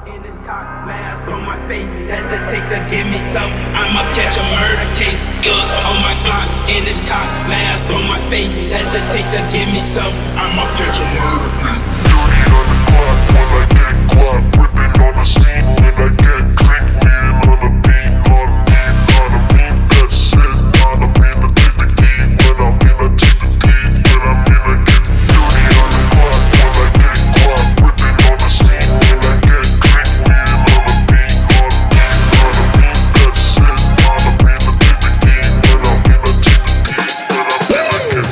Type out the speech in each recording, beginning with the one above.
in this cock mask on my face, hesitate to give me some. I'ma catch a murder case. On my clock, in this cock mask on my face, hesitate to give me some. I'ma catch a murder case. Dirty on the clock when I get guap, whipping on the scene when I get clean, wheeling on the beat, on me, that's it, not a mean to take the key, when I mean I take the key, when I mean I get dirty on the clock when I get guap, whipping on the scene when I get clean, wheeling on the beat, on me, that's it, not a mean to take the key, when I mean I take the key, when I mean I get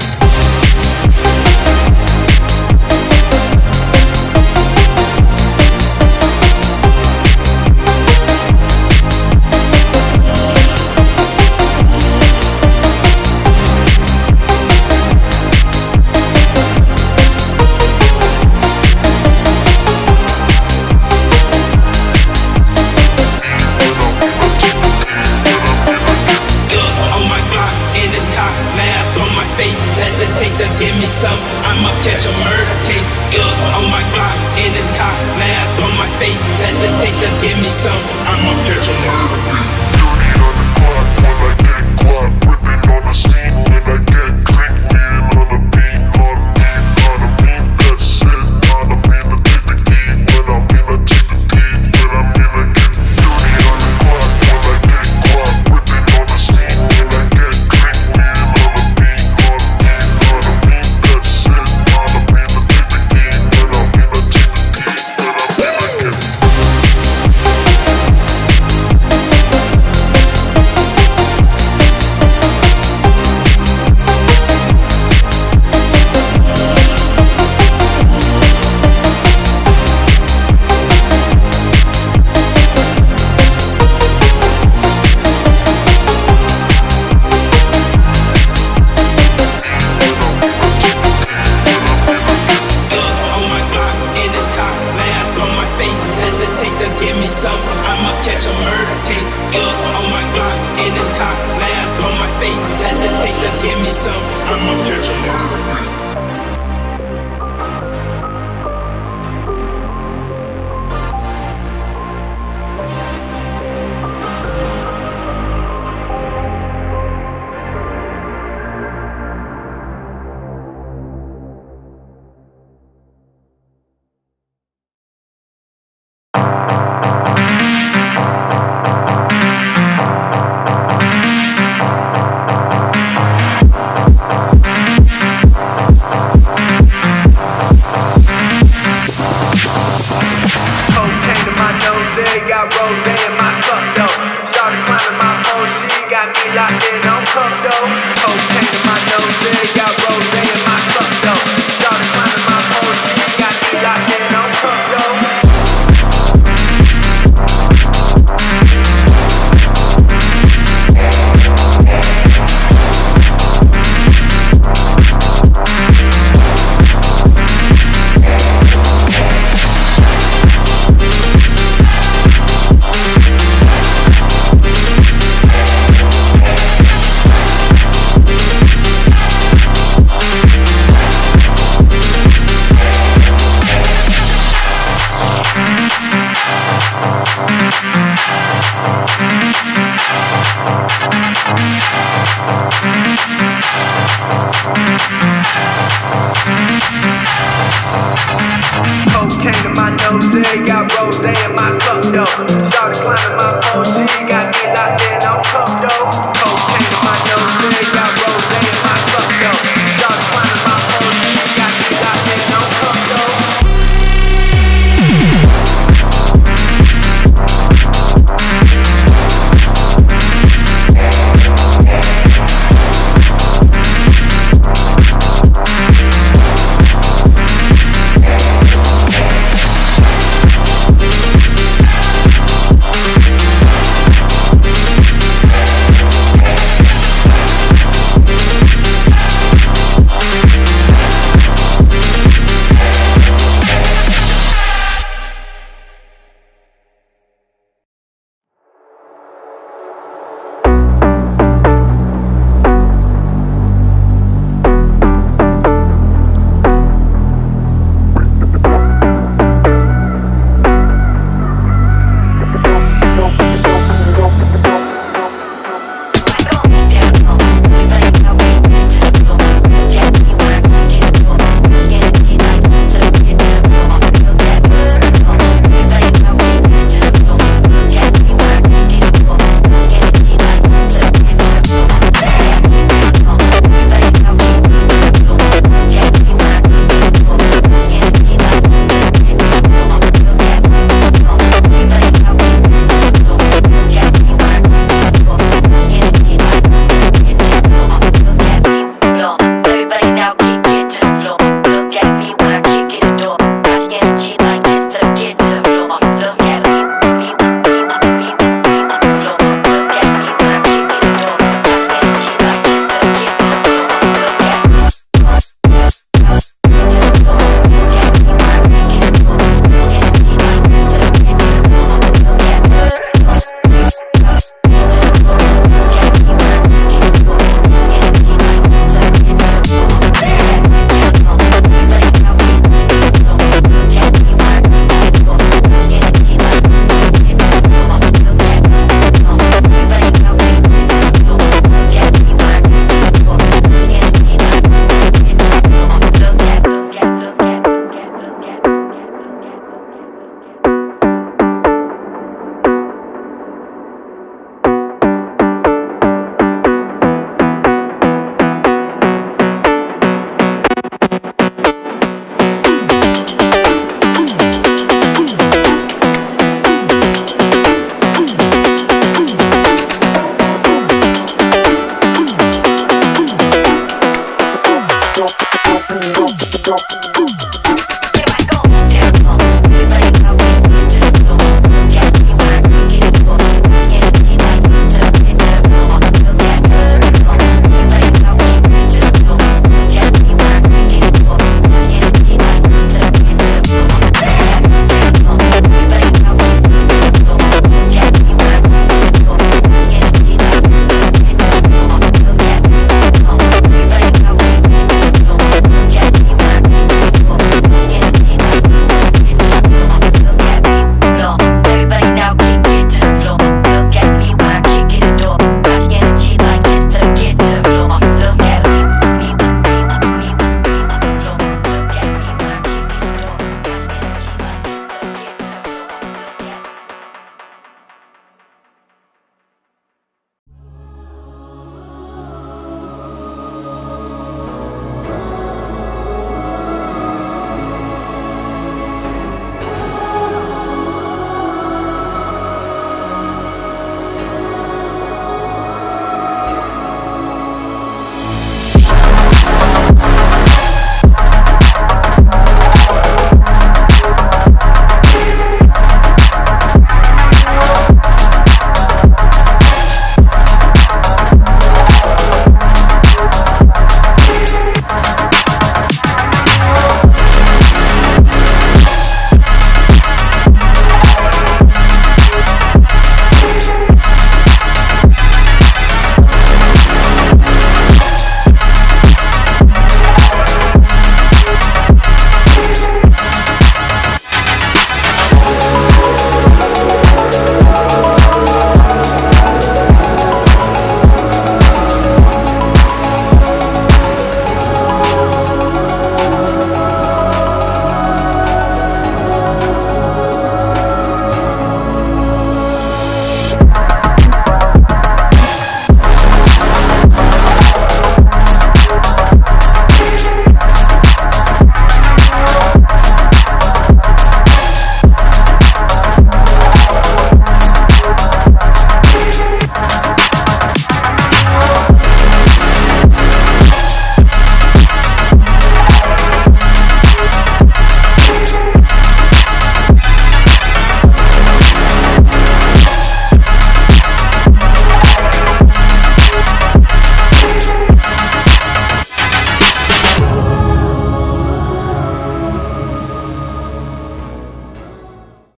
hesitate to give me some. I'ma catch a murder case. On my block, in this cock mask on my face, hesitate to give me some. I'ma catch a murder case. dirty on the clock when I get guap, whipping on the scene when I get clean, wheeling on the beat, on me, that's it, not a mean to take the key, when I mean I take the key, when I mean I get dirty on the clock when I get guap, whipping on the scene when I get clean, wheeling on the beat, on me, that's it, not a mean to take the key, when I mean I take the key, when I mean I get on my block, in this cock mask on my face, hesitate to give me some. I'ma catch a murder case. On my block, in this cock mask on my face, hesitate to give me some. I'ma catch a murder case. Cocaine in my nose, got rose in my cup though. Started climbing my pole, she got me locked in on cup though. Cocaine in my nose, got rose in my cup though. Started climbing my pole, she got me locked in on cup though. Cocaine in my nose, got rose in my cup though.